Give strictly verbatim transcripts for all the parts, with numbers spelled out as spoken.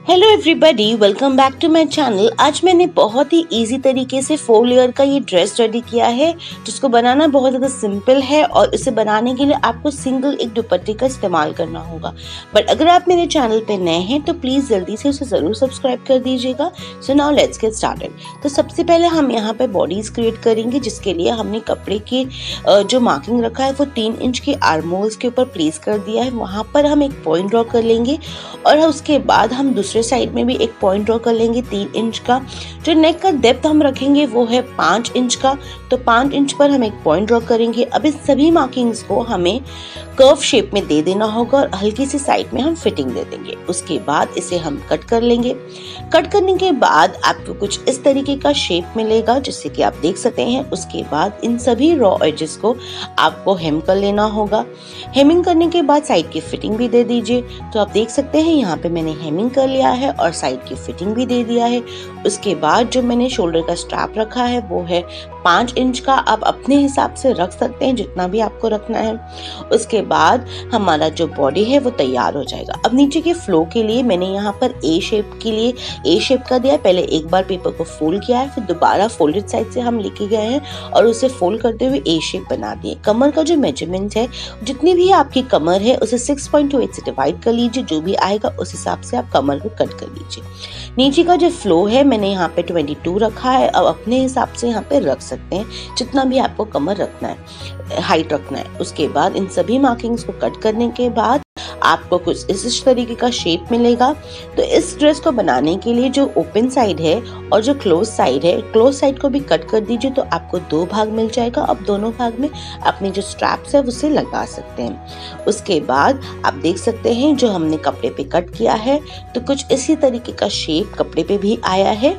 Hello everybody, welcome back to my channel. आज मैंने बहुत ही इजी तरीके से फोर लेयर का ये ड्रेस रेडी किया है, जिसको बनाना बहुत ज़्यादा सिंपल है और इसे बनाने के लिए आपको सिंगल एक दुपट्टे का इस्तेमाल करना होगा। बट अगर आप मेरे चैनल पे नए हैं तो प्लीज़ जल्दी से उसे ज़रूर सब्सक्राइब कर दीजिएगा। So now let's get started. तो सबसे पहले हम यहाँ पर बॉडीज़ क्रिएट करेंगे, जिसके लिए हमने कपड़े की जो मार्किंग रखा है वो तीन इंच के आर्म होल्स के ऊपर प्लेस कर दिया है। वहाँ पर हम एक पॉइंट ड्रॉ कर लेंगे और उसके बाद हम दूसरे साइड में भी एक पॉइंट ड्रॉ कर लेंगे तीन इंच का। जो नेक का डेप्थ हम रखेंगे वो है पाँच इंच का, तो पाँच इंच पर हम एक पॉइंट ड्रॉ करेंगे। अब इस सभी मार्किंग्स को हमें कर्व शेप में दे देना होगा और हल्की सी साइड में हम फिटिंग दे देंगे। उसके बाद इसे हम कट कर लेंगे। कट करने के बाद आपको कुछ इस तरीके का शेप मिलेगा, जिससे कि आप देख सकते हैं। उसके बाद इन सभी रॉ एजेस को आपको हेम कर लेना होगा। हेमिंग करने के बाद साइड की फिटिंग भी दे दीजिए। तो आप देख सकते हैं यहाँ पे मैंने हेमिंग कर लिया है और साइड की फिटिंग भी दे दिया है। उसके बाद जो मैंने शोल्डर का स्ट्रैप रखा है वो है पाँच इंच का। आप अपने हिसाब से रख सकते हैं जितना भी आपको रखना है। उसके बाद हमारा जो बॉडी है वो तैयार हो जाएगा। अब नीचे के फ्लो के लिए मैंने यहाँ पर ए शेप के लिए ए शेप का दिया है। पहले एक बार पेपर को फोल्ड किया है, फिर दोबारा फोल्डेड साइड से हम लेके गए हैं और उसे फोल्ड करते हुए ए शेप बना दिए। कमर का जो मेजरमेंट है, जितनी भी आपकी कमर है उसे सिक्स पॉइंट टू एट से डिवाइड कर लीजिए। जो भी आएगा उस हिसाब से आप कमर को कट कर लीजिए। नीचे का जो फ्लो है मैंने यहाँ पे बाईस रखा है। अब अपने हिसाब से यहाँ पे रख सकते हैं जितना भी आपको कमर रखना है, हाइट रखना है। उसके बाद इन सभी मार्किंग्स को कट करने के बाद आपको कुछ इस तरीके का शेप मिलेगा। तो इस ड्रेस को बनाने के लिए जो ओपन साइड है और जो क्लोज साइड है, क्लोज साइड को भी कट कर दीजिए। तो आपको दो भाग मिल जाएगा। अब दोनों भाग में अपने जो स्ट्रैप्स है उसे लगा सकते हैं। उसके बाद आप देख सकते हैं जो हमने कपड़े पे कट किया है, तो कुछ इसी तरीके का शेप कपड़े पे भी आया है।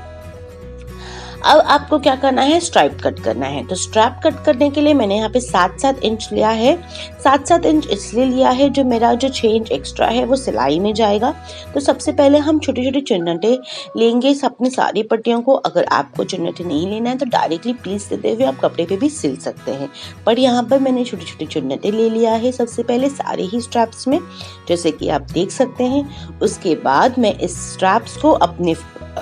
अब आपको क्या करना है, स्ट्राइप कट करना है। तो स्ट्रैप कट करने के लिए मैंने यहाँ पे सात सात इंच लिया है। सात सात इंच इसलिए लिया है, जो मेरा जो छः इंच एक्स्ट्रा है वो सिलाई में जाएगा। तो सबसे पहले हम छोटे छोटे चुन्नटे लेंगे अपनी सारी पट्टियों को। अगर आपको चुन्नटे नहीं लेना है तो डायरेक्टली पीस देते हुए आप कपड़े पे भी सिल सकते हैं, पर यहाँ पर मैंने छोटे छोटे चुन्नटे ले लिया है सबसे पहले सारे ही स्ट्रैप्स में, जैसे कि आप देख सकते हैं। उसके बाद मैं इस स्ट्रैप्स को अपने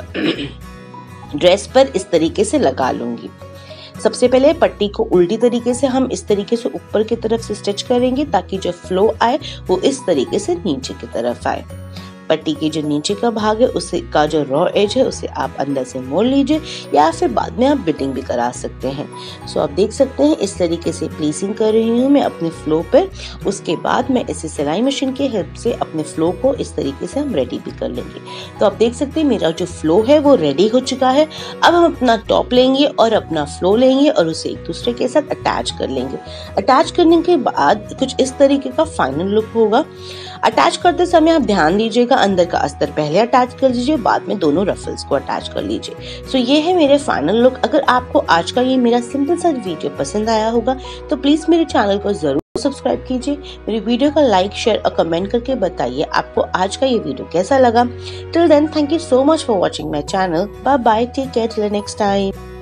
ड्रेस पर इस तरीके से लगा लूंगी। सबसे पहले पट्टी को उल्टी तरीके से हम इस तरीके से ऊपर की तरफ से स्टिच करेंगे, ताकि जो फ्लो आए वो इस तरीके से नीचे की तरफ आए। पट्टी के जो नीचे का भाग है उसे का जो रॉ एज है उसे आप अंदर से मोड़ लीजिए, या फिर बाद में आप बिटिंग भी करा सकते हैं। सो आप देख सकते हैं इस तरीके से प्लेसिंग कर रही हूँ मैं अपने फ्लो पर। उसके बाद मैं इसे सिलाई मशीन की हेल्प से अपने फ्लो को इस तरीके से हम रेडी भी कर लेंगे। तो आप देख सकते हैं मेरा जो फ्लो है वो रेडी हो चुका है। अब हम अपना टॉप लेंगे और अपना फ्लो लेंगे और उसे एक दूसरे के साथ अटैच कर लेंगे। अटैच करने के बाद कुछ इस तरीके का फाइनल लुक होगा। अटैच करते समय आप ध्यान दीजिएगा, अंदर का अस्तर पहले अटैच कर दीजिए, बाद में दोनों रफल्स को अटैच कर लीजिए। सो ये है मेरे फाइनल लुक। अगर आपको आज का ये मेरा सिंपल सा वीडियो पसंद आया होगा तो प्लीज मेरे चैनल को जरूर सब्सक्राइब कीजिए। मेरी वीडियो का लाइक, शेयर और कमेंट करके बताइए आपको आज का ये वीडियो कैसा लगा। Till then, thank you so much for watching my channel. Bye bye, take care, till next time.